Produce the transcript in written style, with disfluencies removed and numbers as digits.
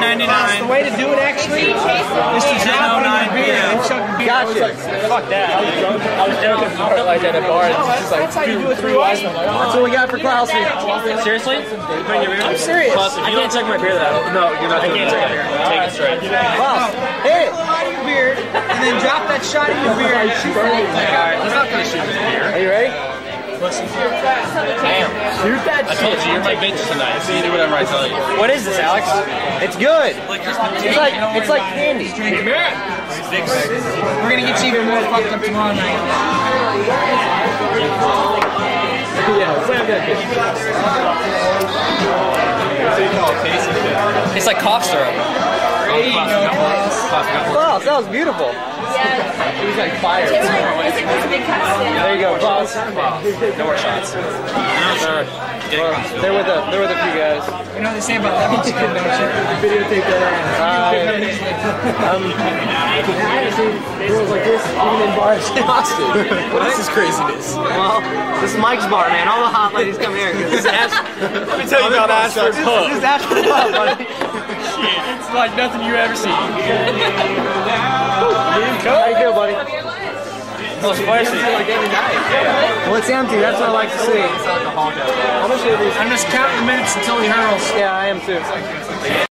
$9.99. The way to do it actually is to drop it in your beer and chug beer. Gotcha. Fuck that. I was drunk like at a bar. That's how you do it 3 ways. That's what we got for Klaus. Seriously? I'm serious. I can't check my beer though. No, you're not. I can't check my beer. Take it straight. Klaus, hit it. Shot in your beer, and then drop that shot in your beer and shoot that. Alright, he's not gonna shoot his beer. Are you ready? Damn. Shoot that shit. I told you, you're my bitch tonight, so you do whatever I tell you. What is this, Alex? It's good. It's like candy. We're gonna get you even more fucked up tomorrow night. It's like cough syrup. Klaus, that was beautiful. Yeah. It was like fire. It's a big cup still. There you go, Klaus. No more shots. They're with a few guys. You know what they say about lemon chicken, don't you? Videotape that. Girls like this, even in bars in Austin. What is this craziness? Well, this is Mike's bar, man. All the hot ladies come here. This is Let me tell you about Ashford Pub. This is Ashford Pub, buddy. It's like nothing you ever seen. How you feel, buddy? Oh, spicy. Well, it's empty. That's what I like to see. How much are these? I'm just counting the minutes until he hurls. Yeah, I am too.